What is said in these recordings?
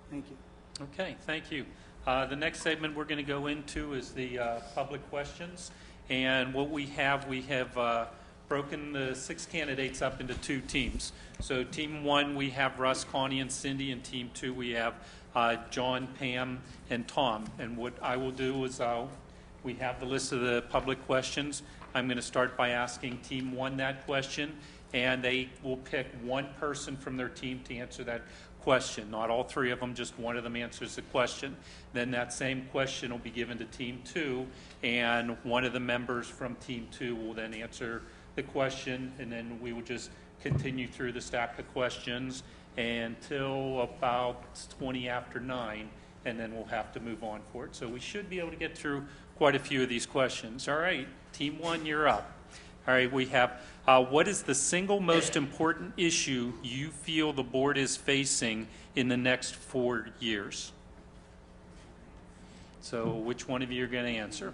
Thank you. Okay, thank you. The next segment we're going to go into is the public questions. And what we have broken the 6 candidates up into 2 teams. So team 1, we have Russ, Connie, and Cindy. And team 2, we have John, Pam, and Tom. And what I will do is we have the list of the public questions. I'm going to start by asking team 1 that question, and they will pick one person from their team to answer that question. Not all 3 of them, just one of them answers the question. Then that same question will be given to team 2, and one of the members from team 2 will then answer the question, and then we will just continue through the stack of questions until about 20 after 9, and then we'll have to move on for it. So we should be able to get through quite a few of these questions. All right, team 1, you're up. All right, we have, what is the single most important issue you feel the board is facing in the next 4 years? So which one of you are going to answer?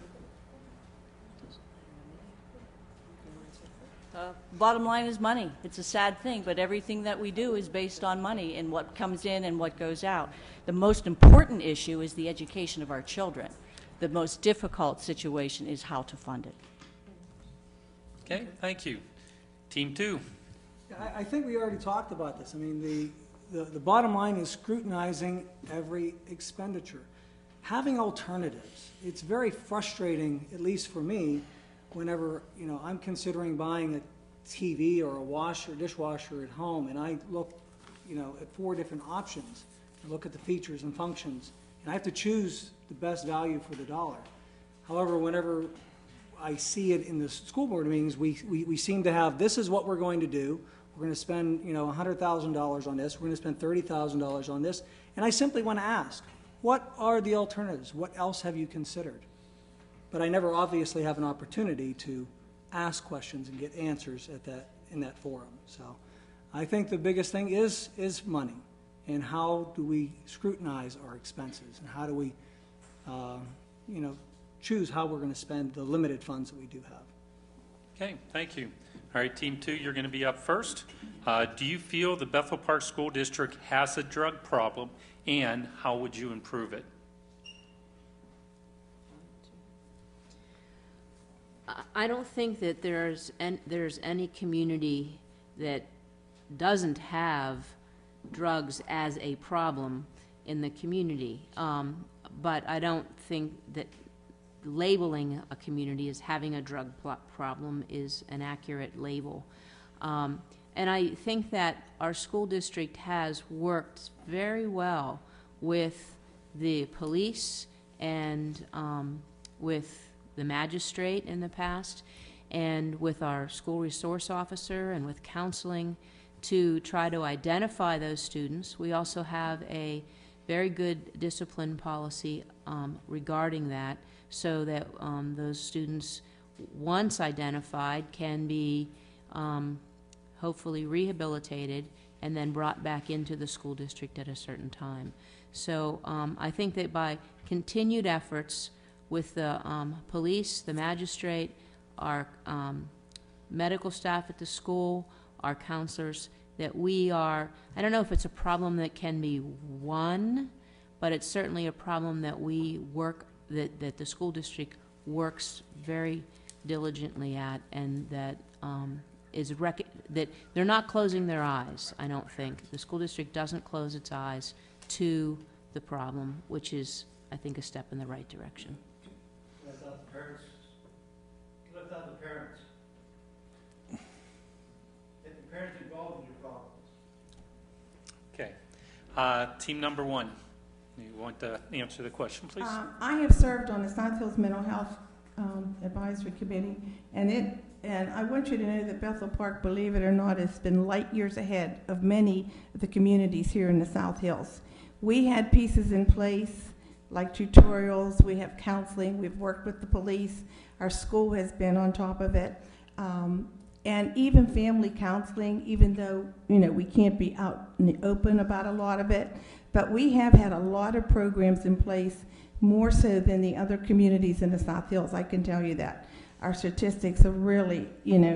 Bottom line is money. It's a sad thing, but everything that we do is based on money and what comes in and what goes out. The most important issue is the education of our children. The most difficult situation is how to fund it. Okay, thank you. Team 2. I think we already talked about this. I mean, the bottom line is scrutinizing every expenditure. Having alternatives. It's very frustrating, at least for me, whenever I'm considering buying a TV or a washer, dishwasher at home, and I look, at 4 different options. I look at the features and functions, and I have to choose the best value for the dollar. However, whenever I see it in the school board meetings, we seem to have, this is what we're going to do. We're going to spend, $100,000 on this. We're going to spend $30,000 on this. And I simply want to ask, what are the alternatives? What else have you considered? But I never obviously have an opportunity to ask questions and get answers in that forum. So I think the biggest thing is money, and how do we scrutinize our expenses, and how do we, choose how we're going to spend the limited funds that we do have. Okay, thank you. All right, team 2, you're going to be up first. Do you feel the Bethel Park School District has a drug problem, and how would you improve it? I don't think that there's any community that doesn't have drugs as a problem in the community. But I don't think that labeling a community as having a drug problem is an accurate label. And I think that our school district has worked very well with the police and with the magistrate in the past, and with our school resource officer and with counseling to try to identify those students. We also have a very good discipline policy regarding that, so that those students, once identified, can be hopefully rehabilitated and then brought back into the school district at a certain time. So I think that by continued efforts with the police, the magistrate, our medical staff at the school, our counselors, that we are, I don't know if it's a problem that can be won, but it's certainly a problem that we work, that the school district works very diligently at, and that that they're not closing their eyes, I don't think. The school district doesn't close its eyes to the problem, which is, I think, a step in the right direction. Left out the parents. Left out the parents. Get the parents involved in your problems. Okay. Team number 1, you want to answer the question, please? I have served on the South Hills Mental Health Advisory Committee, and I want you to know that Bethel Park, believe it or not, has been light years ahead of many of the communities here in the South Hills. We had pieces in place like tutorials, we have counseling, we've worked with the police, our school has been on top of it, and even family counseling, even though we can't be out in the open about a lot of it, but we have had a lot of programs in place, more so than the other communities in the South Hills, I can tell you that. Our statistics are really,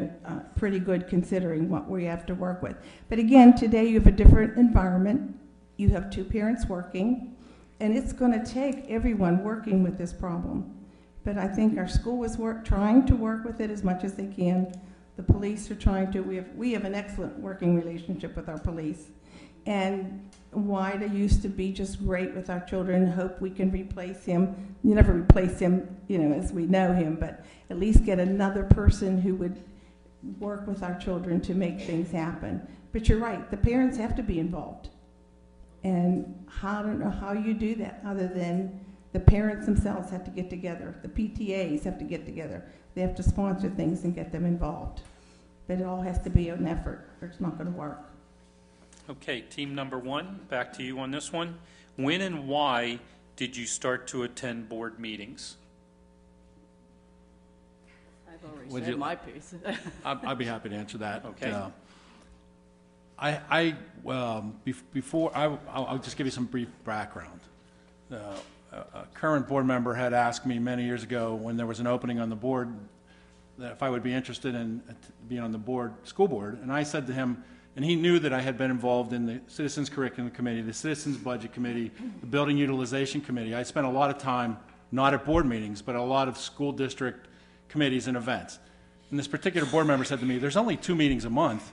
pretty good considering what we have to work with. But again, today you have a different environment. you have two parents working, and it's going to take everyone working with this problem. But I think our school is trying to work with it as much as they can. The police are trying to. We have an excellent working relationship with our police. And Wida used to be just great with our children. Hope we can replace him. You never replace him, as we know him, but at least get another person who would work with our children to make things happen. But you're right, the parents have to be involved. And I don't know how you do that other than the parents themselves have to get together. The PTAs have to get together. They have to sponsor things and get them involved. But it all has to be an effort, or it's not going to work. Okay, team number 1, back to you on this one. When and why did you start to attend board meetings? I've already Would said you- my piece. I'd be happy to answer that. Okay. Before, I'll just give you some brief background. A current board member had asked me many years ago when there was an opening on the board that if I would be interested in being on the board, school board, and I said to him, and he knew that I had been involved in the Citizens Curriculum Committee, the Citizens Budget Committee, the Building Utilization Committee. I spent a lot of time, not at board meetings, but a lot of school district committees and events. And this particular board member said to me, there's only 2 meetings a month.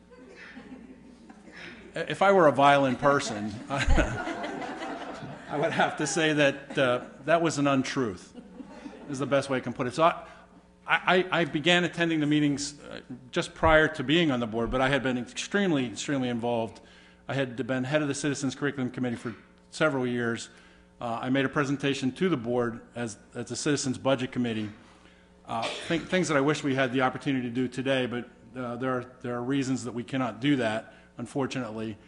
If I were a violent person, I would have to say that that was an untruth, is the best way I can put it. So I began attending the meetings just prior to being on the board, but I had been extremely involved. I had been head of the Citizens Curriculum Committee for several years. I made a presentation to the board as the Citizens Budget Committee. Things that I wish we had the opportunity to do today, but there are reasons that we cannot do that, unfortunately.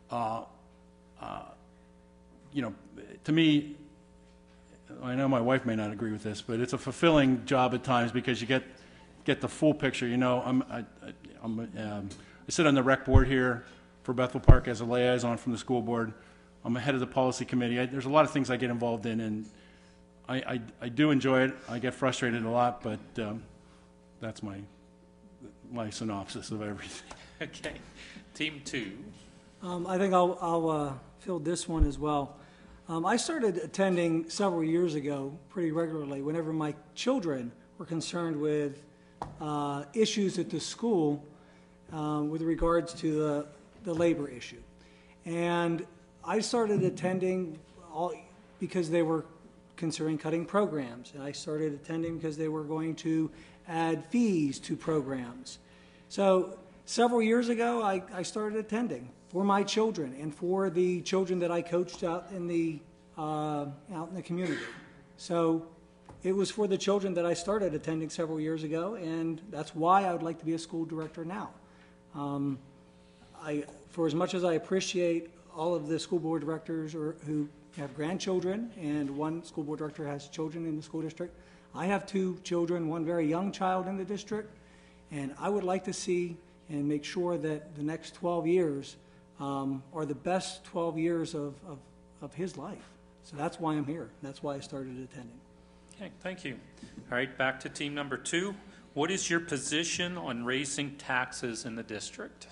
To me, I know my wife may not agree with this, but it's a fulfilling job at times because you get the full picture. I sit on the rec board here for Bethel Park as a liaison from the school board. I'm head of the policy committee. There's a lot of things I get involved in, and I do enjoy it. I get frustrated a lot, but that's my synopsis of everything. Okay, team 2. I think I'll fill this one as well. I started attending several years ago pretty regularly whenever my children were concerned with issues at the school with regards to the labor issue. And I started attending because they were considering cutting programs. And I started attending because they were going to add fees to programs. So several years ago, I started attending for my children and for the children that I coached out in the community. So it was for the children that I started attending several years ago, and that's why I would like to be a school director now. For as much as I appreciate all of the school board directors who have grandchildren, and one school board director has children in the school district, I have 2 children, one very young child in the district, and I would like to see and make sure that the next 12 years are the best 12 years of his life. So that's why I'm here. That's why I started attending. Okay, thank you. All right, back to team number 2. What is your position on raising taxes in the district?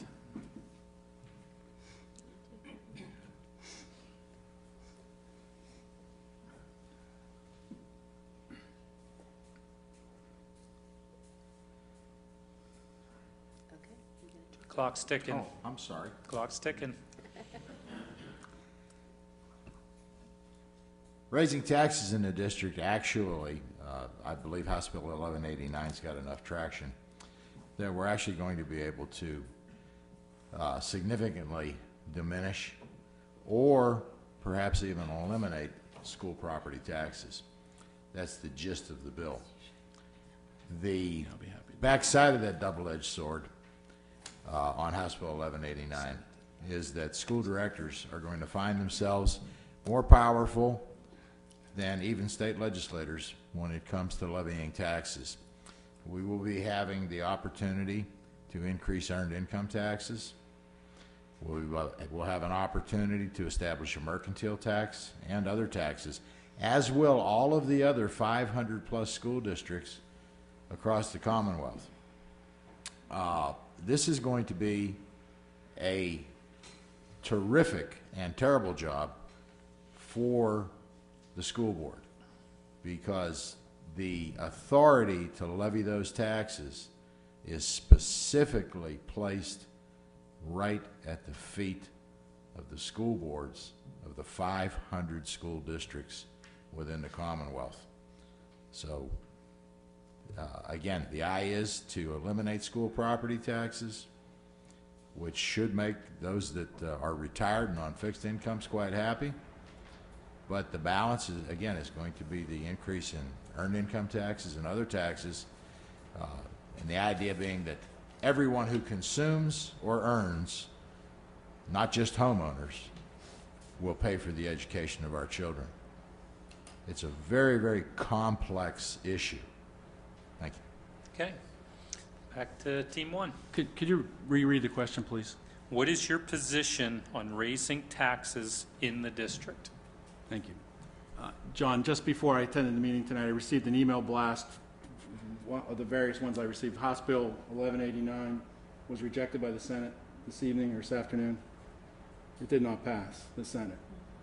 Clock's ticking. Oh, I'm sorry. Clock's ticking. Raising taxes in the district, actually, I believe House Bill 1189's got enough traction that we're actually going to be able to significantly diminish or perhaps even eliminate school property taxes. That's the gist of the bill. The backside of that double-edged sword on House Bill 1189 is that school directors are going to find themselves more powerful than even state legislators when it comes to levying taxes. We will be having the opportunity to increase earned income taxes. We'll have an opportunity to establish a mercantile tax and other taxes, as will all of the other 500-plus school districts across the Commonwealth. This is going to be a terrific and terrible job for the school board, because the authority to levy those taxes is specifically placed right at the feet of the school boards of the 500 school districts within the Commonwealth. So, again, the eye is to eliminate school property taxes, which should make those that are retired and on fixed incomes quite happy. But the balance, is, again, is going to be the increase in earned income taxes and other taxes, and the idea being that everyone who consumes or earns, not just homeowners, will pay for the education of our children. It's a very, very complex issue. Thank you. Okay. Back to Team 1. Could you reread the question, please? What is your position on raising taxes in the district? Thank you. John, just before I attended the meeting tonight, I received an email blast. One of the various ones I received, House Bill 1189 was rejected by the Senate this evening or this afternoon. It did not pass the Senate.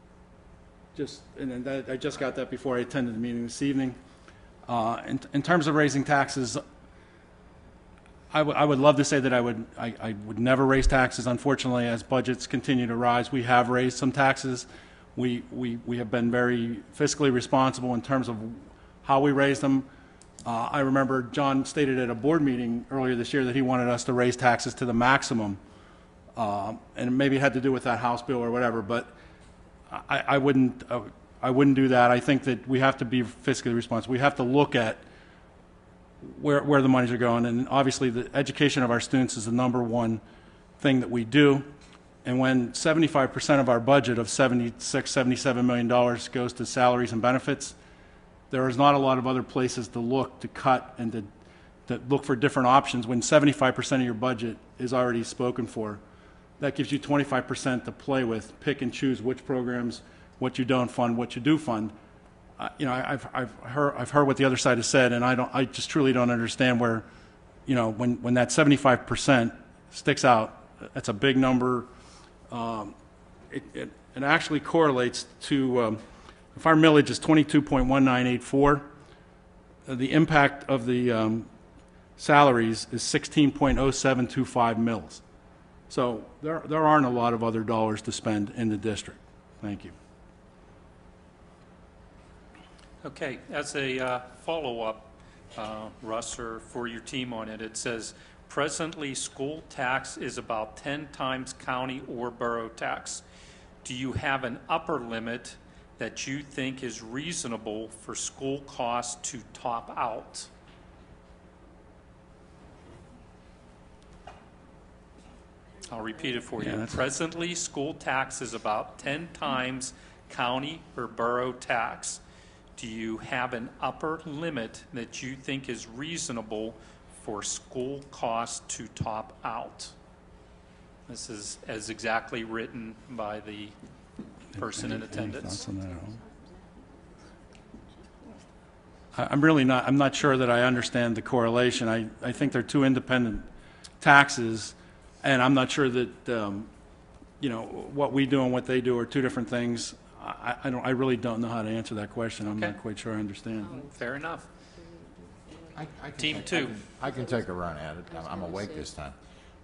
I just got that before I attended the meeting this evening. In terms of raising taxes, I would love to say that I would never raise taxes. Unfortunately, as budgets continue to rise, we have raised some taxes. We have been very fiscally responsible in terms of how we raise them. I remember John stated at a board meeting earlier this year that he wanted us to raise taxes to the maximum, and maybe it had to do with that House bill or whatever. But I wouldn't do that. I think that we have to be fiscally responsible. We have to look at where the monies are going, and obviously the education of our students is the number one thing that we do. And when 75% of our budget of $77 million goes to salaries and benefits, there is not a lot of other places to look to cut and to look for different options when 75% of your budget is already spoken for. That gives you 25% to play with, pick and choose which programs, what you don't fund, what you do fund. I've heard what the other side has said, and I just truly don't understand where, when that 75% sticks out, that's a big number. It actually correlates to, if our millage is 22.1984, the impact of the salaries is 16.0725 mils. So there aren't a lot of other dollars to spend in the district. Thank you. Okay, as a follow-up, Russ, or for your team on it, it says, presently school tax is about 10 times county or borough tax. Do you have an upper limit that you think is reasonable for school costs to top out? I'll repeat it for you. Presently, school tax is about 10 times county or borough tax. Do you have an upper limit that you think is reasonable for school costs to top out? This is as exactly written by the person in attendance. I'm not sure that I understand the correlation. I think they're two independent taxes, and I'm not sure that what we do and what they do are two different things. I really don't know how to answer that question. I'm not quite sure I understand. Fair enough. Team 2. I can take a run at it. I'm awake this time.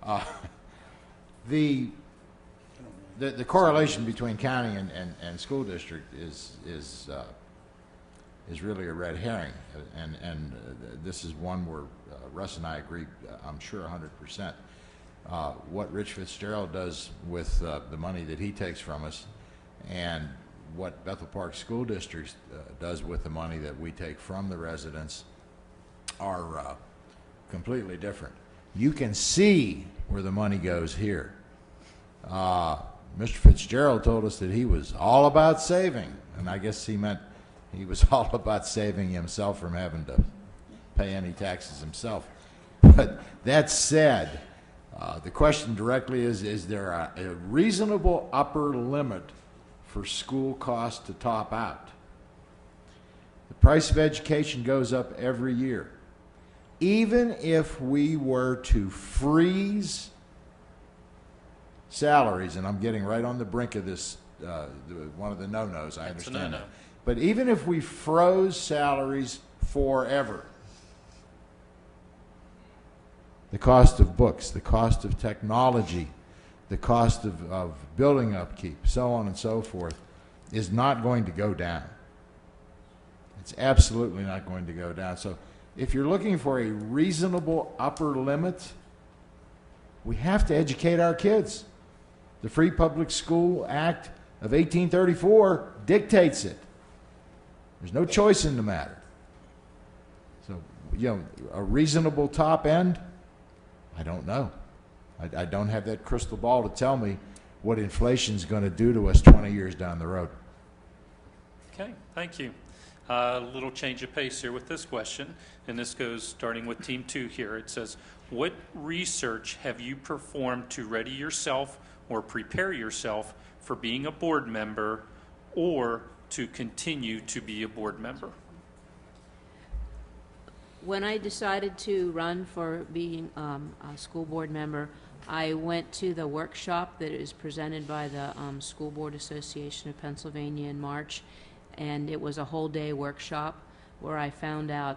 The correlation between county and school district is really a red herring, and this is one where Russ and I agree, I'm sure 100%. What Rich Fitzgerald does with the money that he takes from us, and what Bethel Park School District does with the money that we take from the residents are completely different. You can see where the money goes here. Mr. Fitzgerald told us that he was all about saving, and I guess he meant he was all about saving himself from having to pay any taxes himself. But that said, the question directly is there a reasonable upper limit for school costs to top out? The price of education goes up every year. Even if we were to freeze salaries, and I'm getting right on the brink of this, one of the no-nos, I That's a understand no-no. that. But even if we froze salaries forever, the cost of books, the cost of technology, the cost of building upkeep, so on and so forth, is not going to go down. It's absolutely not going to go down. So if you're looking for a reasonable upper limit, we have to educate our kids. The Free Public School Act of 1834 dictates it. There's no choice in the matter. So, a reasonable top end, I don't know. I don't have that crystal ball to tell me what inflation's going to do to us 20 years down the road. Okay, thank you. A little change of pace here with this question, and this goes starting with Team 2 here. It says, what research have you performed to ready yourself or prepare yourself for being a board member or to continue to be a board member? When I decided to run for being a school board member, I went to the workshop that is presented by the School Board Association of Pennsylvania in March, and it was a whole day workshop where I found out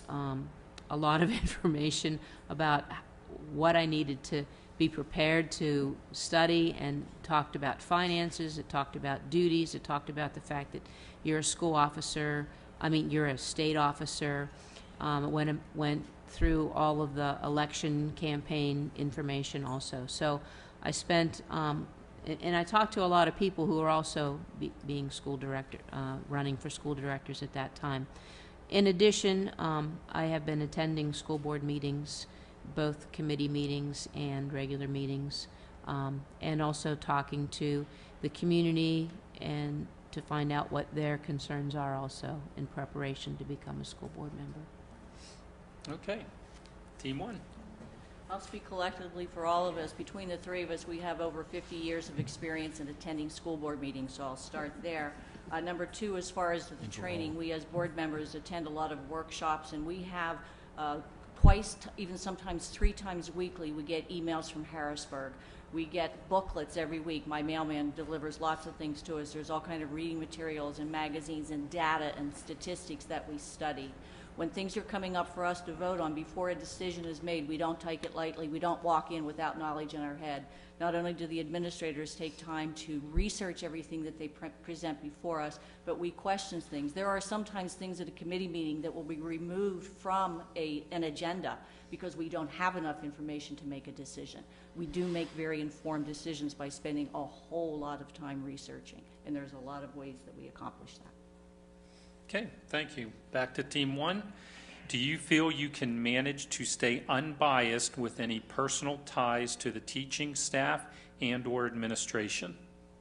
a lot of information about what I needed to be prepared to study, and talked about finances, it talked about duties, it talked about the fact that you're a school officer, you're a state officer. Went through all of the election campaign information also. So I spent, and I talked to a lot of people who are also being school director, running for school directors at that time. In addition, I have been attending school board meetings, both committee meetings and regular meetings, and also talking to the community and to find out what their concerns are also in preparation to become a school board member. Okay. Team 1. I'll speak collectively for all of us. Between the three of us, we have over 50 years of experience in attending school board meetings, so I'll start there. Number 2, as far as the training, we as board members attend a lot of workshops, and we have twice, even sometimes 3 times weekly, we get emails from Harrisburg. We get booklets every week. My mailman delivers lots of things to us. There's all kind of reading materials and magazines and data and statistics that we study. When things are coming up for us to vote on, before a decision is made, we don't take it lightly. We don't walk in without knowledge in our head. Not only do the administrators take time to research everything that they present before us, but we question things. There are sometimes things at a committee meeting that will be removed from an agenda because we don't have enough information to make a decision. We do make very informed decisions by spending a whole lot of time researching, and there's a lot of ways that we accomplish that. Okay, thank you. Back to Team 1. Do you feel you can manage to stay unbiased with any personal ties to the teaching staff and or administration?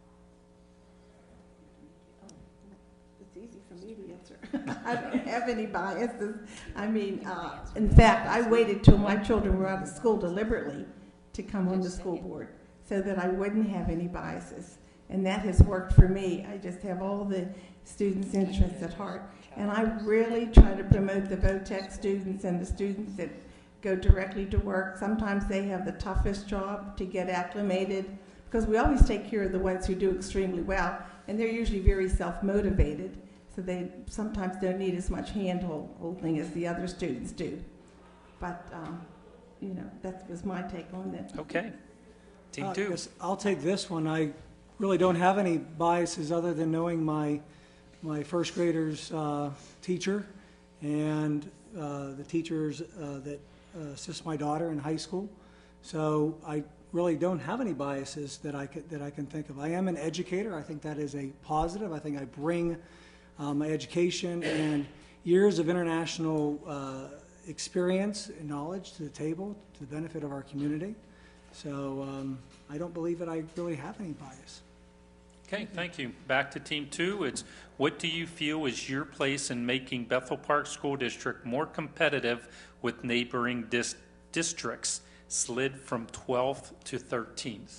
It's easy for me to answer. I don't have any biases. In fact, I waited till my children were out of school deliberately to come on the school board so that I wouldn't have any biases. And that has worked for me. I just have all the students' interests at heart. And I really try to promote the VOTEC students and the students that go directly to work. Sometimes they have the toughest job to get acclimated because we always take care of the ones who do extremely well, and they're usually very self-motivated, so they sometimes don't need as much hand-holding as the other students do. But, that was my take on it. Okay. Team 2. Yes, I'll take this one. I really don't have any biases other than knowing my first grader's teacher and the teachers that assist my daughter in high school. So I really don't have any biases that I can think of. I am an educator. I think that is a positive. I think I bring my education and years of international experience and knowledge to the table to the benefit of our community. So I don't believe that I really have any bias. Okay, thank you. Back to Team 2. It's what do you feel is your place in making Bethel Park School District more competitive with neighboring districts, slid from 12th to 13th?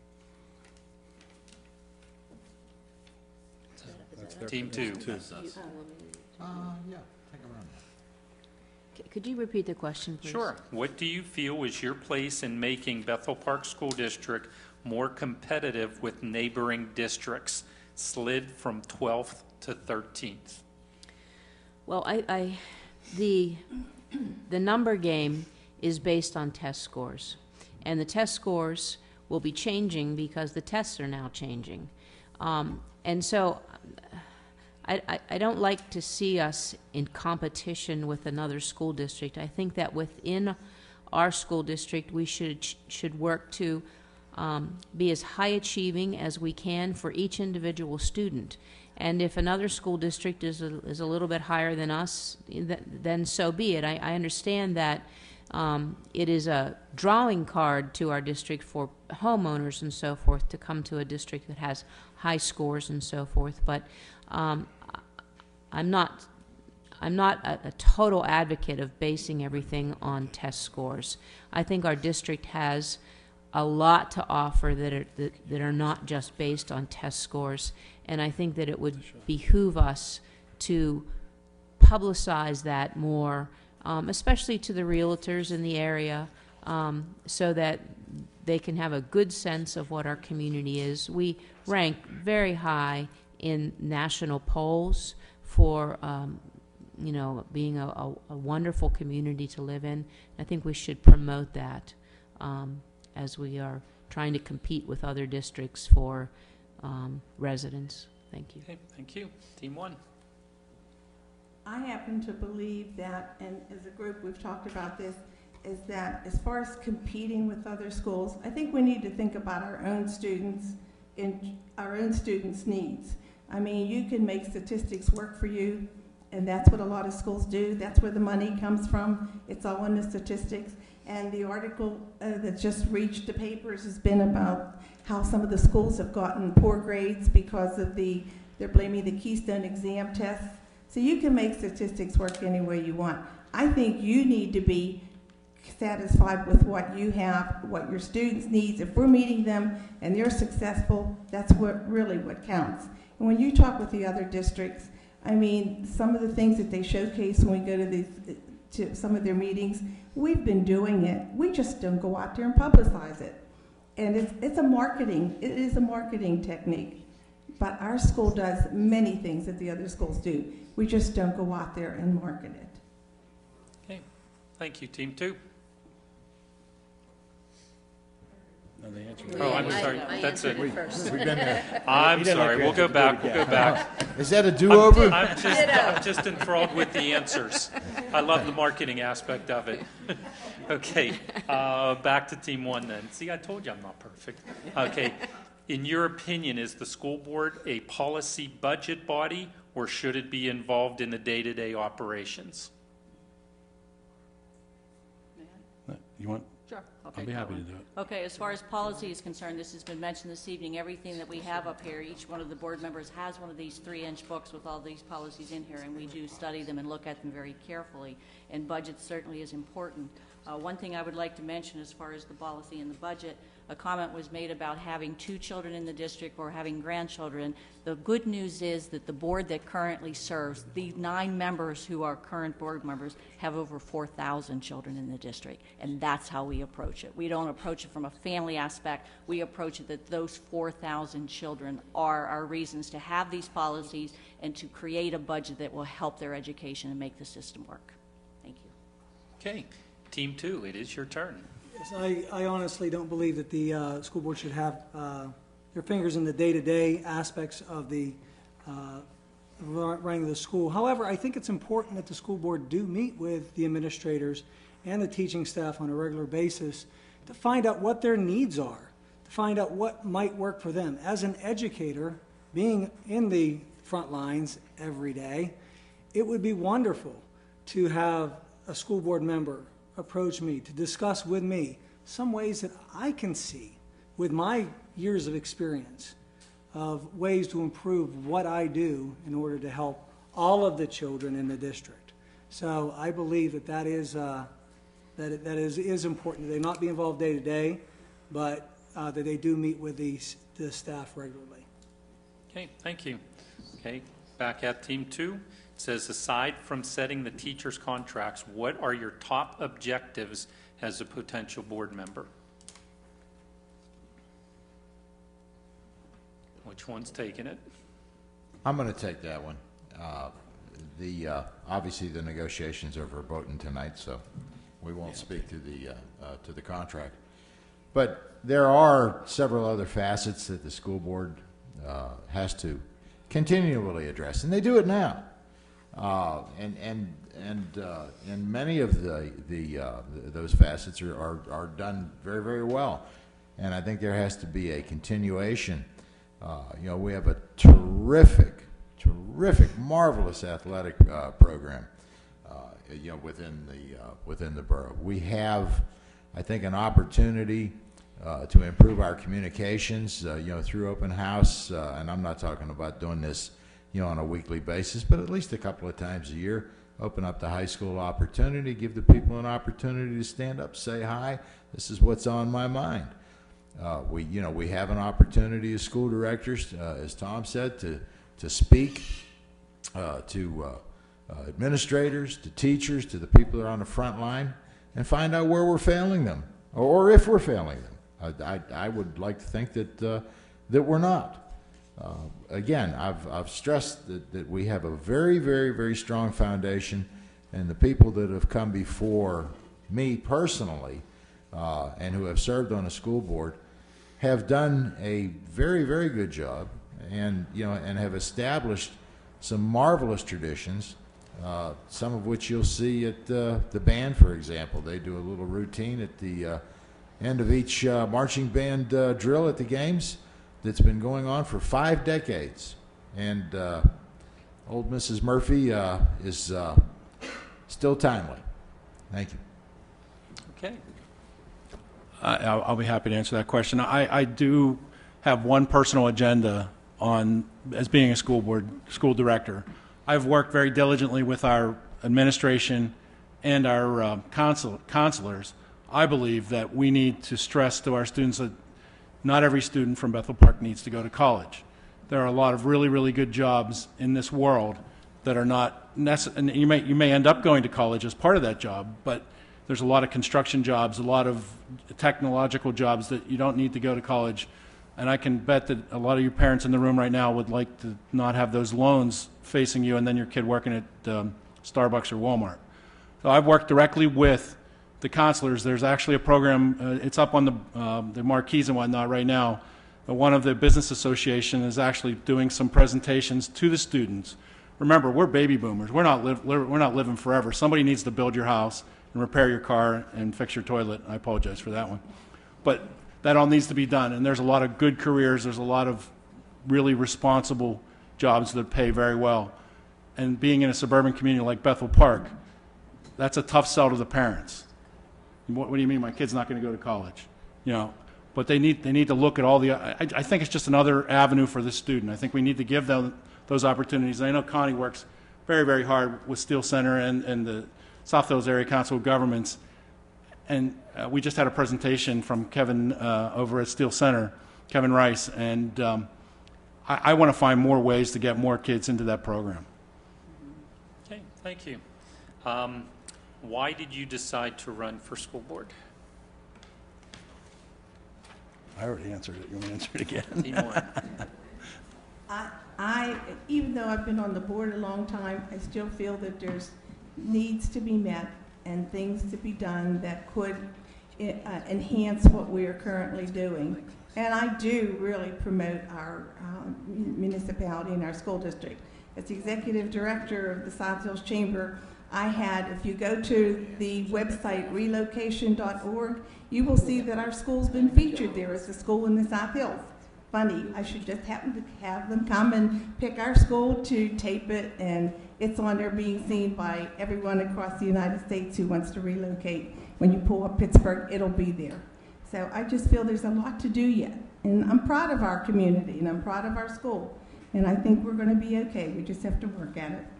Team 2. Yeah, take a run. Could you repeat the question, please? Sure. What do you feel is your place in making Bethel Park School District more competitive with neighboring districts, slid from 12th to 13th. Well, the number game is based on test scores, and the test scores will be changing because the tests are now changing. And so I don't like to see us in competition with another school district. I think that within our school district, we should work to be as high achieving as we can for each individual student. And if another school district is a little bit higher than us, then so be it. I understand that it is a drawing card to our district for homeowners and so forth to come to a district that has high scores and so forth. But I'm not a total advocate of basing everything on test scores. I think our district has a lot to offer that are not just based on test scores, and I think that it would behoove us to publicize that more, especially to the realtors in the area, so that they can have a good sense of what our community is. We rank very high in national polls for being a wonderful community to live in. I think we should promote that as we are trying to compete with other districts for residents. Thank you. Okay, thank you. Team 1. I happen to believe that, and as a group we've talked about this, is that as far as competing with other schools, I think we need to think about our own students and our own students' needs. I mean, you can make statistics work for you, and that's what a lot of schools do. That's where the money comes from. It's all in the statistics. And the article that just reached the papers has been about how some of the schools have gotten poor grades because of they're blaming the Keystone exam tests. So you can make statistics work any way you want. I think you need to be satisfied with what you have, what your students' needs. If we're meeting them and they're successful, that's what counts. And when you talk with the other districts, I mean, some of the things that they showcase when we go to some of their meetings, we've been doing it. We just don't go out there and publicize it. And it is a marketing technique. But our school does many things that the other schools do. We just don't go out there and market it. Okay, thank you. Team 2. No, the answer Oh, I'm sorry. That's it. We've been there. I'm sorry. We'll go back. We'll go back. Is that a do-over? I'm just enthralled with the answers. I love the marketing aspect of it. Okay, back to Team 1 then. See, I told you I'm not perfect. Okay, in your opinion, is the school board a policy budget body, or should it be involved in the day-to-day operations? You want? Sure. Okay, I'll be happy to do it. Okay, as far as policy is concerned, this has been mentioned this evening. Everything that we have up here, each one of the board members has one of these 3-inch books with all these policies in here, and we do study them and look at them very carefully. And budget certainly is important. One thing I would like to mention as far as the policy and the budget, a comment was made about having 2 children in the district or having grandchildren. The good news is that the board that currently serves, the 9 members who are current board members, have over 4,000 children in the district, and that's how we approach it. We don't approach it from a family aspect. We approach it that those 4,000 children are our reasons to have these policies and to create a budget that will help their education and make the system work. Thank you. Okay, Team 2, it is your turn. Yes, I honestly don't believe that the school board should have their fingers in the day-to-day aspects of the running of the school. However, I think it's important that the school board do meet with the administrators and the teaching staff on a regular basis to find out what their needs are, to find out what might work for them. As an educator, being in the front lines every day, it would be wonderful to have a school board member approach me to discuss with me some ways that I can see with my years of experience of ways to improve what I do in order to help all of the children in the district. So I believe that is important. They not be involved day to day, but that they do meet with the staff regularly. Okay, thank you. Okay, back at Team 2. It says, aside from setting the teachers' contracts, what are your top objectives as a potential board member? Which one's taking it? I'm going to take that one. Obviously, the negotiations are verboten tonight, so we won't speak to the contract. But there are several other facets that the school board has to continually address, and they do it now. And many of those facets are done very, very well. And I think there has to be a continuation. We have a terrific, marvelous athletic program, within the borough. We have, I think, an opportunity to improve our communications, through open house. And I'm not talking about doing this, on a weekly basis, but at least a couple of times a year. Open up the high school opportunity, give the people an opportunity to stand up, say hi. This is what's on my mind. We have an opportunity as school directors, as Tom said, to speak to administrators, to teachers, to the people that are on the front line, and find out where we're failing them, or if we're failing them. I would like to think that we're not. Again, I've stressed that we have a very, very, very strong foundation, and the people that have come before me personally and who have served on a school board have done a very, very good job, and have established some marvelous traditions. Some of which you'll see at the band, for example. They do a little routine at the end of each marching band drill at the games that's been going on for 5 decades. And old Mrs. Murphy is still timely. Thank you. Okay. I'll be happy to answer that question. I do have one personal agenda as being a school director. I've worked very diligently with our administration and our counselors. I believe that we need to stress to our students that not every student from Bethel Park needs to go to college. There are a lot of really, really good jobs in this world that are not necessary. And you may end up going to college as part of that job, but there's a lot of construction jobs, a lot of technological jobs that you don't need to go to college. And I can bet that a lot of you parents in the room right now would like to not have those loans facing you and then your kid working at Starbucks or Walmart. So I've worked directly with the counselors. There's actually a program, it's up on the marquees and whatnot right now. One of the business association is actually doing some presentations to the students. Remember, we're baby boomers. We're not living forever. Somebody needs to build your house and repair your car and fix your toilet. I apologize for that one. But that all needs to be done, and there's a lot of good careers. There's a lot of really responsible jobs that pay very well. And being in a suburban community like Bethel Park, that's a tough sell to the parents. What do you mean my kid's not going to go to college? But they need to look at all the. I think it's just another avenue for the student. I think we need to give them those opportunities. And I know Connie works very, very hard with Steele Center and the South Hills Area Council of Governments. And we just had a presentation from Kevin over at Steele Center, Kevin Rice, and I want to find more ways to get more kids into that program. Okay, thank you. Why did you decide to run for school board? I already answered it. You want me to answer it again? Team one. I, even though I've been on the board a long time, I still feel that there's needs to be met and things to be done that could enhance what we are currently doing. And I do really promote our municipality and our school district. As the executive director of the South Hills Chamber, if you go to the website relocation.org, you will see that our school's been featured there as a school in the South Hills. Funny, I should just happen to have them come and pick our school to tape it, and it's on there being seen by everyone across the United States who wants to relocate. When you pull up Pittsburgh, it'll be there. So I just feel there's a lot to do yet. And I'm proud of our community, and I'm proud of our school. And I think we're going to be okay. We just have to work at it.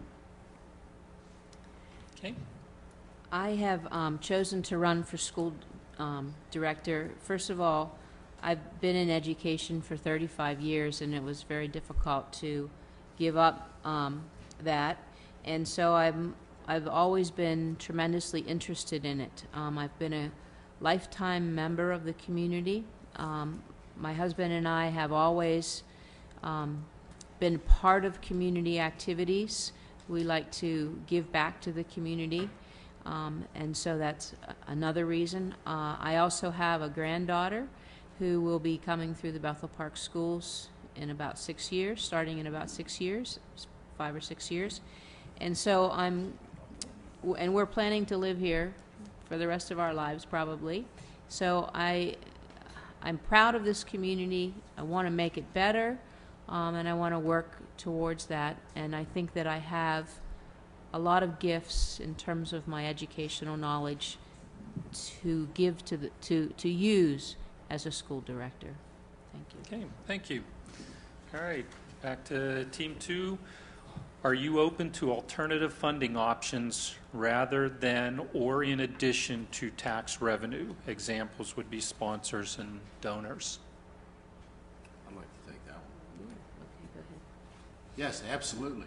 Okay. I have chosen to run for school director. First of all, I've been in education for 35 years, and it was very difficult to give up that. And so I've always been tremendously interested in it. I've been a lifetime member of the community. My husband and I have always been part of community activities. We like to give back to the community, and so that's another reason. I also have a granddaughter who will be coming through the Bethel Park schools in about 6 years, starting in about 6 years, 5 or 6 years. And so we're planning to live here for the rest of our lives, probably. So I'm proud of this community. I want to make it better, and I want to work towards that. And I think that I have a lot of gifts in terms of my educational knowledge to give to use as a school director. Thank you. Okay, thank you. All right, back to Team 2. Are you open to alternative funding options rather than or in addition to tax revenue? Examples would be sponsors and donors. I'd like to take that one. Okay, go ahead. Yes, absolutely.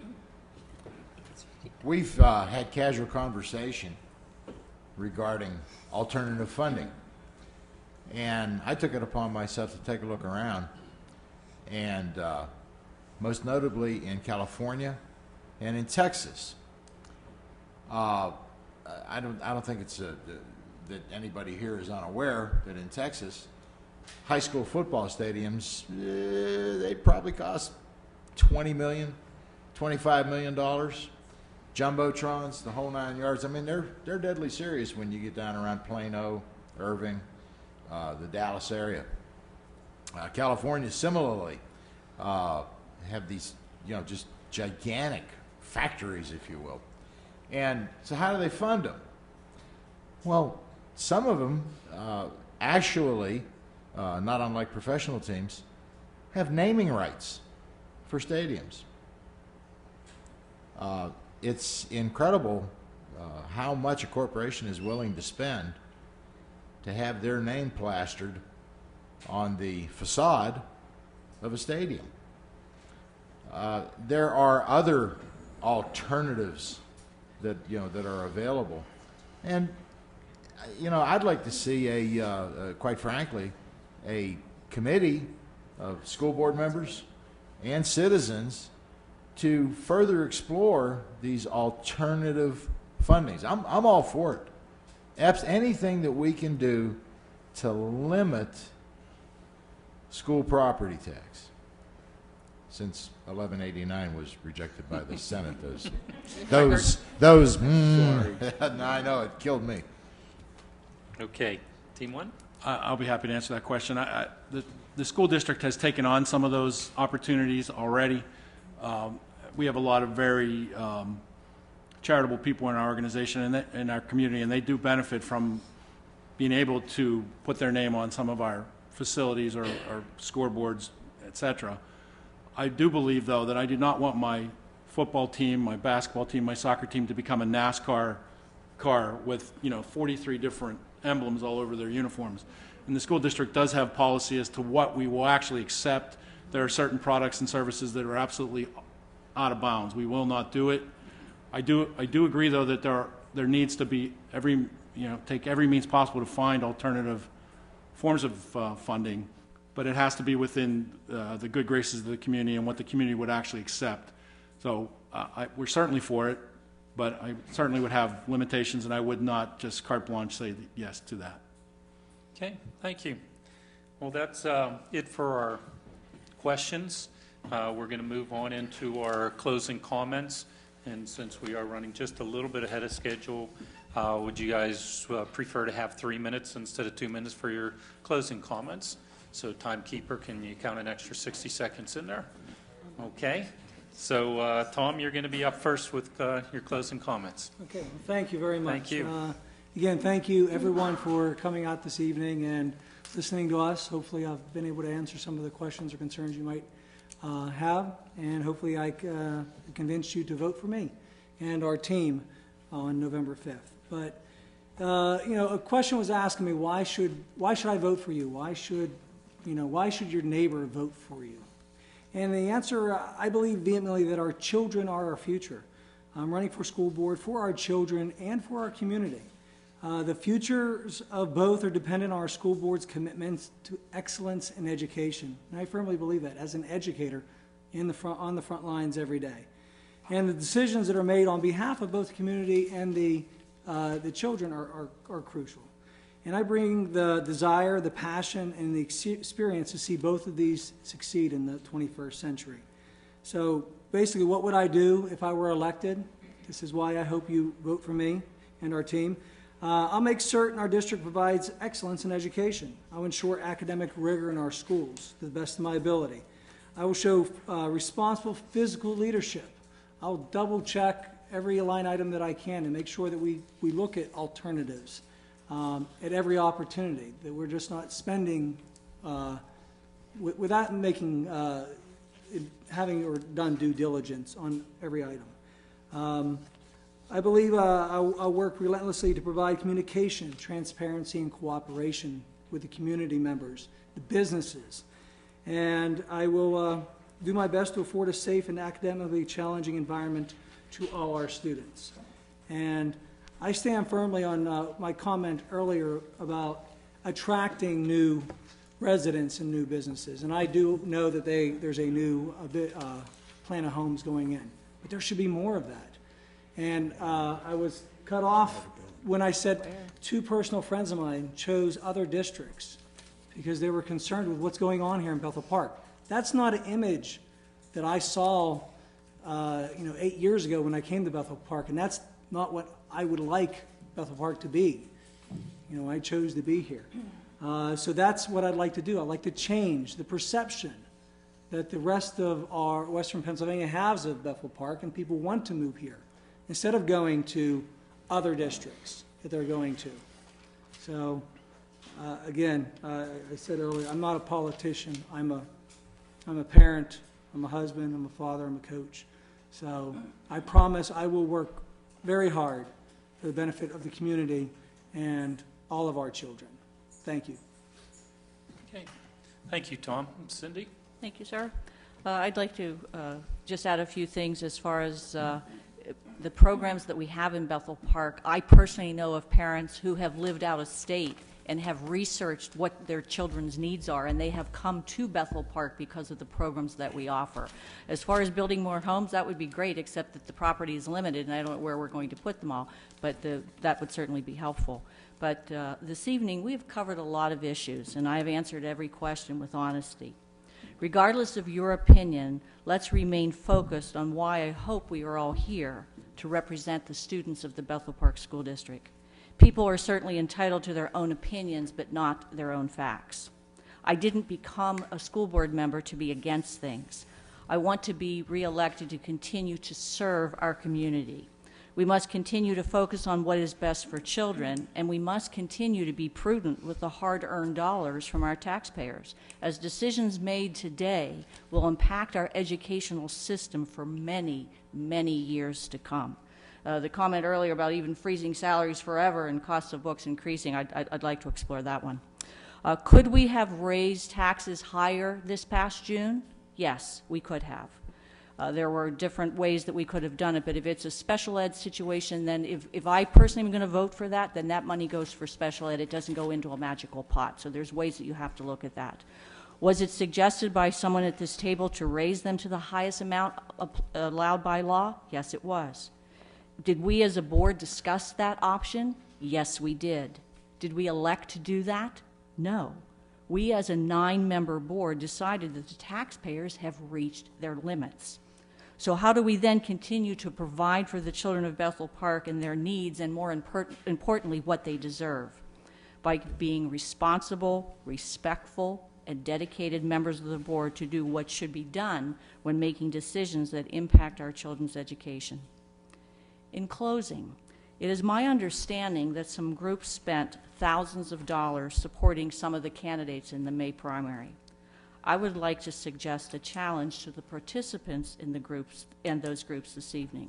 We've had casual conversation regarding alternative funding. And I took it upon myself to take a look around. And most notably in California and in Texas. I don't think it's that anybody here is unaware that in Texas, high school football stadiums, they probably cost $20 million, $25 million. Jumbotrons, the whole 9 yards. I mean, they're deadly serious when you get down around Plano, Irving, the Dallas area. California, similarly, have these, just gigantic factories, if you will. And so how do they fund them? Well, some of them actually, not unlike professional teams, have naming rights for stadiums. It's incredible how much a corporation is willing to spend to have their name plastered on the facade of a stadium. There are other alternatives that are available, and I'd like to see quite frankly, a committee of school board members and citizens to further explore these alternative fundings. I'm all for it. Anything that we can do to limit school property tax. Since 1189 was rejected by the Senate, those. No, I know, it killed me. Okay, Team 1? I'll be happy to answer that question. The school district has taken on some of those opportunities already. We have a lot of very charitable people in our organization and in our community, and they do benefit from being able to put their name on some of our facilities or scoreboards, etc. I do believe, though, that I do not want my football team, my basketball team, my soccer team to become a NASCAR car with 43 different emblems all over their uniforms. And the school district does have policy as to what we will actually accept. There are certain products and services that are absolutely out of bounds. We will not do it. I do agree, though, that there needs to be take every means possible to find alternative forms of funding, but it has to be within the good graces of the community and what the community would actually accept. So we're certainly for it, but I certainly would have limitations, and I would not just carte blanche say yes to that. Okay, thank you. Well, that's it for our questions. We're going to move on into our closing comments, and since we are running just a little bit ahead of schedule, would you guys prefer to have 3 minutes instead of 2 minutes for your closing comments? So timekeeper, can you count an extra 60 seconds in there? Okay. So Tom, you're going to be up first with your closing comments. Okay, well, thank you very much. Thank you. Again, thank you everyone for coming out this evening and listening to us. Hopefully I've been able to answer some of the questions or concerns you might have, and hopefully I convinced you to vote for me and our team on November 5th. But a question was asking me, why should I vote for you? Why should your neighbor vote for you? And the answer, I believe vehemently, that our children are our future. I'm running for school board for our children and for our community. The futures of both are dependent on our school board's commitments to excellence in education. And I firmly believe that. As an educator, on the front lines every day. And the decisions that are made on behalf of both the community and the children are crucial. And I bring the desire, the passion, and the experience to see both of these succeed in the 21st century. So basically, what would I do if I were elected? This is why I hope you vote for me and our team. I'll make certain our district provides excellence in education. I'll ensure academic rigor in our schools to the best of my ability. I will show responsible physical leadership. I'll double check every line item that I can and make sure that we look at alternatives at every opportunity, that we're just not spending without making having or done due diligence on every item. I believe I'll work relentlessly to provide communication, transparency, and cooperation with the community members, the businesses, and I will do my best to afford a safe and academically challenging environment to all our students. And I stand firmly on my comment earlier about attracting new residents and new businesses. And I do know that there's a new plan of homes going in, but there should be more of that. And I was cut off when I said 2 personal friends of mine chose other districts because they were concerned with what's going on here in Bethel Park. That's not an image that I saw 8 years ago when I came to Bethel Park, and that's not what I would like Bethel Park to be. I chose to be here. So that's what I'd like to do. I'd like to change the perception that the rest of our Western Pennsylvania has of Bethel Park, and people want to move here instead of going to other districts that they're going to. So, again, I said earlier, I'm not a politician. I'm a parent. I'm a husband. I'm a father. I'm a coach. So I promise I will work very hard for the benefit of the community and all of our children. Thank you. Okay. Thank you, Tom. Cindy? Thank you, sir. I'd like to just add a few things as far as the programs that we have in Bethel Park. I personally know of parents who have lived out of state and have researched what their children's needs are, and they have come to Bethel Park because of the programs that we offer. As far as building more homes, that would be great, except that the property is limited, and I don't know where we're going to put them all, but that would certainly be helpful. But this evening, we've covered a lot of issues, and I have answered every question with honesty. Regardless of your opinion, let's remain focused on why I hope we are all here to represent the students of the Bethel Park School District. People are certainly entitled to their own opinions, but not their own facts. I didn't become a school board member to be against things. I want to be reelected to continue to serve our community. We must continue to focus on what is best for children, and we must continue to be prudent with the hard-earned dollars from our taxpayers, as decisions made today will impact our educational system for many, many years to come. The comment earlier about even freezing salaries forever and costs of books increasing, I'd like to explore that one. Could we have raised taxes higher this past June? Yes, we could have. There were different ways that we could have done it, but if it's a special ed situation, then if I personally am going to vote for that, then that money goes for special ed. It doesn't go into a magical pot. So there's ways that you have to look at that. Was it suggested by someone at this table to raise them to the highest amount allowed by law? Yes, it was. Did we as a board discuss that option? Yes, we did. Did we elect to do that? No. We as a 9-member board decided that the taxpayers have reached their limits. So how do we then continue to provide for the children of Bethel Park and their needs, and more importantly, what they deserve? By being responsible, respectful, and dedicated members of the board to do what should be done when making decisions that impact our children's education. In closing, it is my understanding that some groups spent thousands of dollars supporting some of the candidates in the May primary. I would like to suggest a challenge to the participants in the groups and those groups this evening.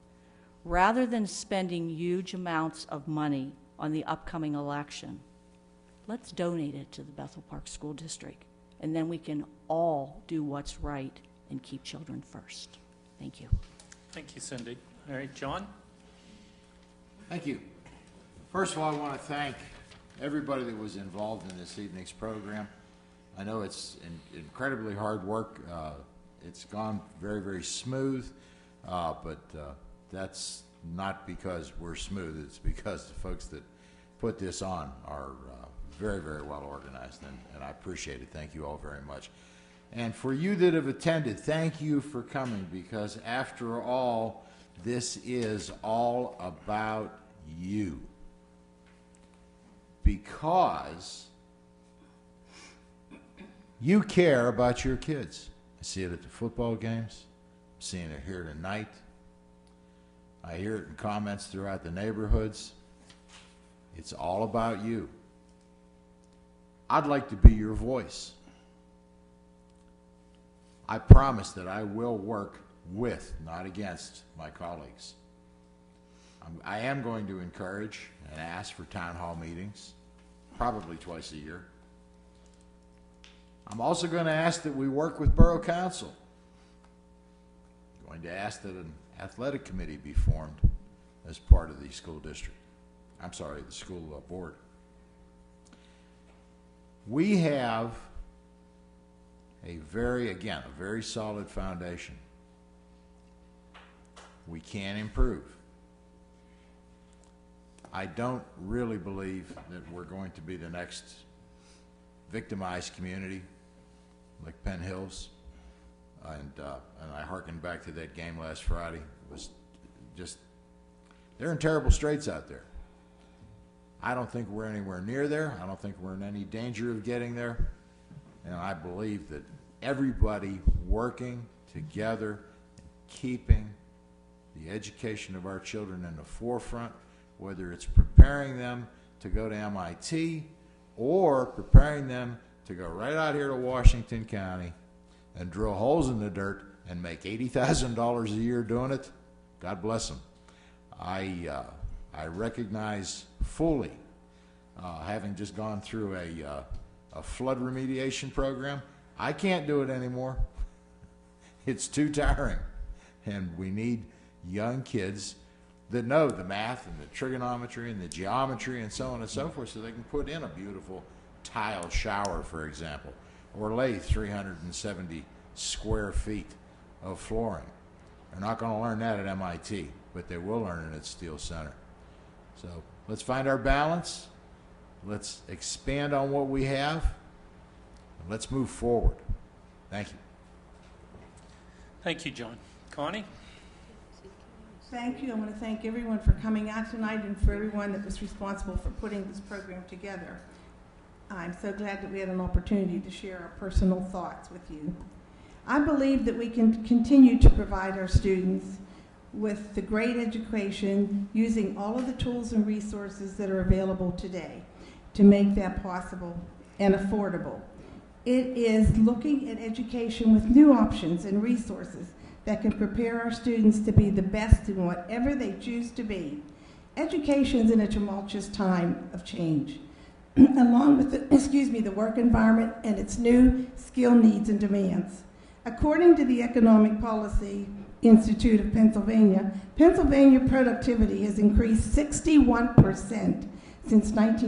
Rather than spending huge amounts of money on the upcoming election, let's donate it to the Bethel Park School District, and then we can all do what's right and keep children first. Thank you. Thank you, Cindy. All right, John? Thank you. First of all, I want to thank everybody that was involved in this evening's program. I know it's incredibly hard work. it's gone very, very smooth, but that's not because we're smooth. It's because the folks that put this on are very, very well organized, and I appreciate it. Thank you all very much. And for you that have attended, thank you for coming, because after all, this is all about you. Because you care about your kids. I see it at the football games. I'm seeing it here tonight. I hear it in comments throughout the neighborhoods. It's all about you. I'd like to be your voice. I promise that I will work with, not against, my colleagues. I am going to encourage and ask for town hall meetings, probably twice a year. I'm also going to ask that we work with Borough Council. I'm going to ask that an athletic committee be formed as part of the school district. I'm sorry, the school board. We have a very solid foundation. We can improve. I don't really believe that we're going to be the next victimized community like Penn Hills. And I hearken back to that game last Friday. It was just, they're in terrible straits out there. I don't think we're anywhere near there. I don't think we're in any danger of getting there. And I believe that everybody working together and keeping the education of our children in the forefront, whether it's preparing them to go to MIT or preparing them to go right out here to Washington County and drill holes in the dirt and make $80,000 a year doing it, God bless them. I recognize fully, having just gone through a flood remediation program, I can't do it anymore. It's too tiring. And we need young kids that know the math and the trigonometry and the geometry and so on and so forth, so they can put in a beautiful tile shower, for example, or lay 370 square feet of flooring. They're not going to learn that at MIT, but they will learn it at Steele Center. So let's find our balance. Let's expand on what we have. And let's move forward. Thank you. Thank you, John. Connie? Thank you. I want to thank everyone for coming out tonight and for everyone that was responsible for putting this program together. I'm so glad that we had an opportunity to share our personal thoughts with you. I believe that we can continue to provide our students with the great education using all of the tools and resources that are available today to make that possible and affordable. It is looking at education with new options and resources that can prepare our students to be the best in whatever they choose to be. Education's in a tumultuous time of change, along with the work environment and its new skill needs and demands. According to the Economic Policy Institute of Pennsylvania, Pennsylvania productivity has increased 61% since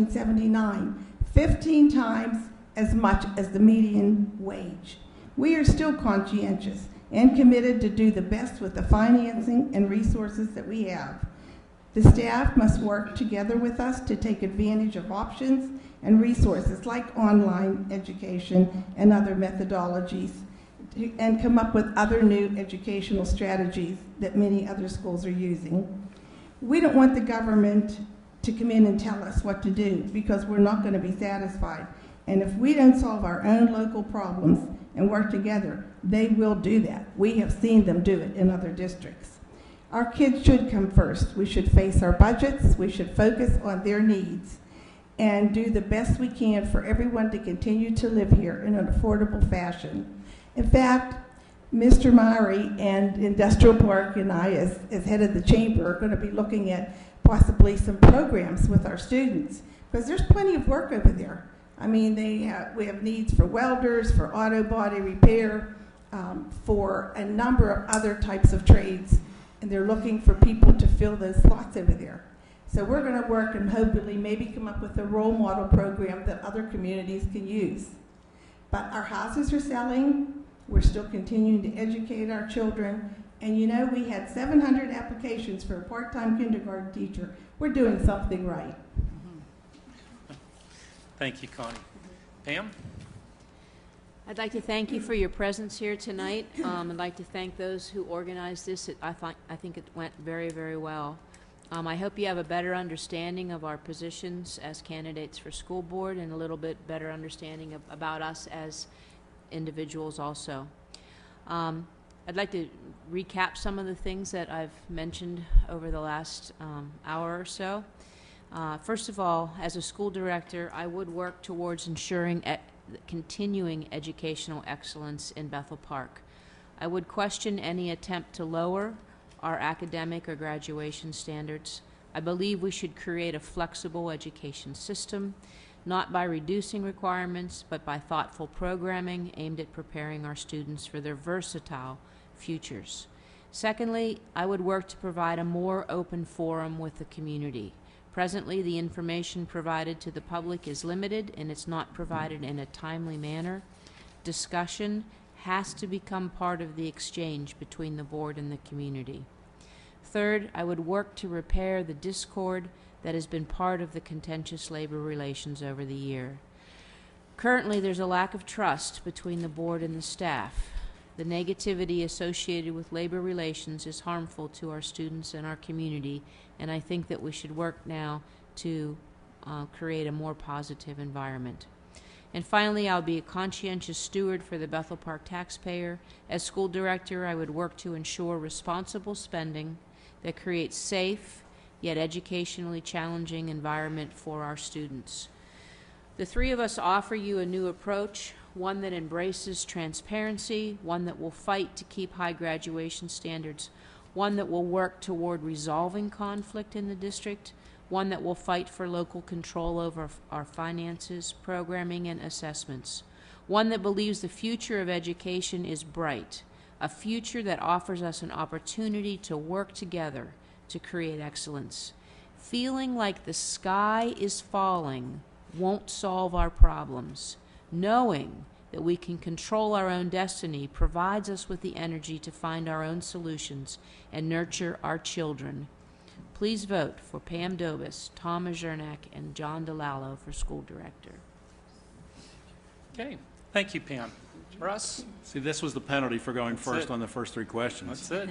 1979, 15 times as much as the median wage. We are still conscientious and committed to do the best with the financing and resources that we have. The staff must work together with us to take advantage of options and resources like online education and other methodologies, and come up with other new educational strategies that many other schools are using. We don't want the government to come in and tell us what to do, because we're not going to be satisfied. And if we don't solve our own local problems and work together, they will do that. We have seen them do it in other districts. Our kids should come first. We should face our budgets. We should focus on their needs and do the best we can for everyone to continue to live here in an affordable fashion. In fact, Mr. Murray and Industrial Park and I, as head of the chamber, are going to be looking at possibly some programs with our students, because there's plenty of work over there. I mean, we have needs for welders, for auto body repair, for a number of other types of trades, and they're looking for people to fill those slots over there. So we're going to work and hopefully maybe come up with a role model program that other communities can use. But our houses are selling. We're still continuing to educate our children. And you know, we had 700 applications for a part-time kindergarten teacher. We're doing something right. Thank you, Connie. Pam? I'd like to thank you for your presence here tonight. I'd like to thank those who organized this. I think it went very, very well. I hope you have a better understanding of our positions as candidates for school board and a little bit better understanding about us as individuals also. I'd like to recap some of the things that I've mentioned over the last hour or so. First of all, as a school director, I would work towards ensuring continuing educational excellence in Bethel Park. I would question any attempt to lower our academic or graduation standards. I believe we should create a flexible education system, not by reducing requirements, but by thoughtful programming aimed at preparing our students for their versatile futures. Secondly, I would work to provide a more open forum with the community. Presently, the information provided to the public is limited and it's not provided in a timely manner. Discussion has to become part of the exchange between the board and the community. Third, I would work to repair the discord that has been part of the contentious labor relations over the year. Currently, there's a lack of trust between the board and the staff. The negativity associated with labor relations is harmful to our students and our community, and I think that we should work now to create a more positive environment. And finally, I'll be a conscientious steward for the Bethel Park taxpayer. As school director, I would work to ensure responsible spending that creates safe yet educationally challenging environment for our students. The three of us offer you a new approach, one that embraces transparency, one that will fight to keep high graduation standards, one that will work toward resolving conflict in the district, one that will fight for local control over our finances, programming, and assessments, one that believes the future of education is bright, a future that offers us an opportunity to work together to create excellence. Feeling like the sky is falling won't solve our problems. Knowing that we can control our own destiny provides us with the energy to find our own solutions and nurture our children. Please vote for Pam Dobis, Tom Azurnak, and John DeLallo for school director. Okay. Thank you, Pam. Russ? See, this was the penalty for going first it. on the first three questions. That's it.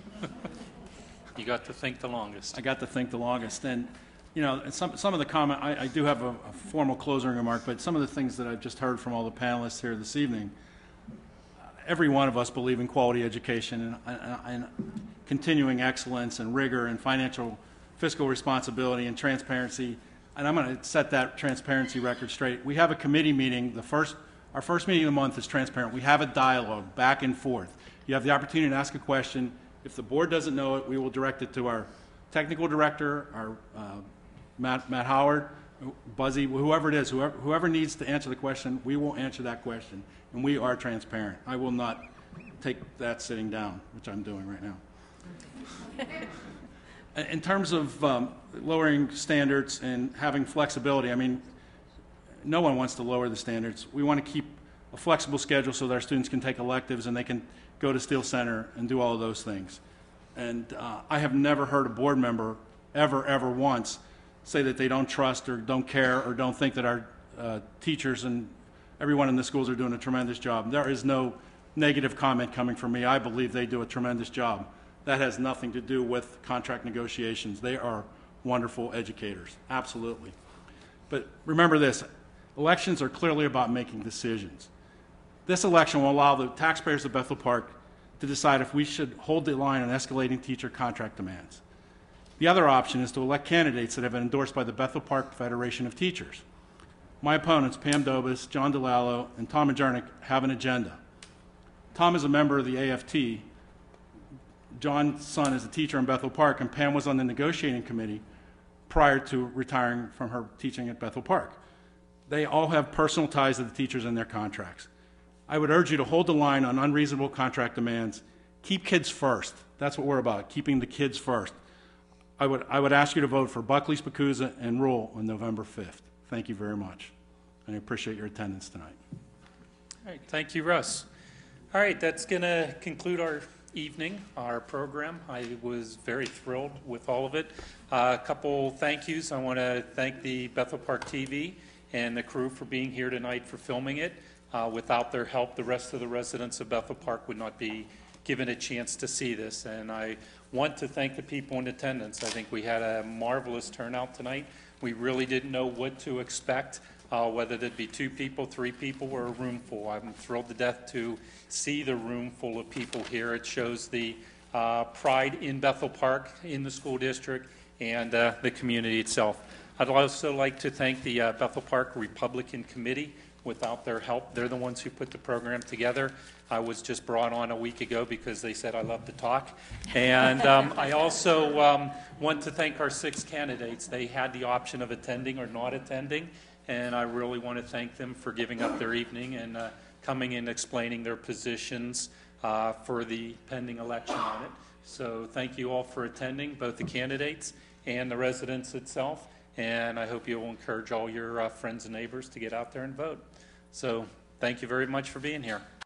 You got to think the longest. I got to think the longest. And, you know, some of the comment, I do have a formal closing remark, but some of the things that I've just heard from all the panelists here this evening, every one of us believe in quality education and continuing excellence and rigor and fiscal responsibility and transparency. And I'm going to set that transparency record straight. We have a committee meeting. Our first meeting of the month is transparent. We have a dialogue back and forth. You have the opportunity to ask a question. If the board doesn't know it, we will direct it to our technical director, our Matt Howard, Buzzy, whoever it is, whoever needs to answer the question, we will answer that question. And we are transparent. I will not take that sitting down, which I'm doing right now. In terms of lowering standards and having flexibility, I mean, no one wants to lower the standards. We want to keep a flexible schedule so that our students can take electives and they can go to Steele Center and do all of those things. And I have never heard a board member ever once say that they don't trust or don't care or don't think that our teachers and everyone in the schools are doing a tremendous job. There is no negative comment coming from me. I believe they do a tremendous job. That has nothing to do with contract negotiations. They are wonderful educators, absolutely. But remember this, elections are clearly about making decisions. This election will allow the taxpayers of Bethel Park to decide if we should hold the line on escalating teacher contract demands. The other option is to elect candidates that have been endorsed by the Bethel Park Federation of Teachers. My opponents, Pam Dobis, John DeLallo, and Tom Azurnak, have an agenda. Tom is a member of the AFT. John's son is a teacher in Bethel Park, and Pam was on the negotiating committee prior to retiring from her teaching at Bethel Park. They all have personal ties to the teachers in their contracts. I would urge you to hold the line on unreasonable contract demands. Keep kids first. That's what we're about, keeping the kids first. I would ask you to vote for Buckley, Spikuza, and Rule on November 5th. Thank you very much. And I appreciate your attendance tonight. All right, thank you, Russ. All right, that's going to conclude our evening, our program. I was very thrilled with all of it. A couple thank yous. I want to thank the Bethel Park TV and the crew for being here tonight for filming it. Without their help, the rest of the residents of Bethel Park would not be given a chance to see this. And I want to thank the people in attendance. I think we had a marvelous turnout tonight. We really didn't know what to expect, whether there'd be 2 people, 3 people, or a room full. I'm thrilled to death to see the room full of people here. It shows the pride in Bethel Park, in the school district, and the community itself. I'd also like to thank the Bethel Park Republican Committee. Without their help, they're the ones who put the program together. I was just brought on a week ago because they said I love to talk. And I also want to thank our 6 candidates. They had the option of attending or not attending, and I really want to thank them for giving up their evening and coming and explaining their positions for the pending election on it. So thank you all for attending, both the candidates and the residents itself. And I hope you will encourage all your friends and neighbors to get out there and vote. So thank you very much for being here.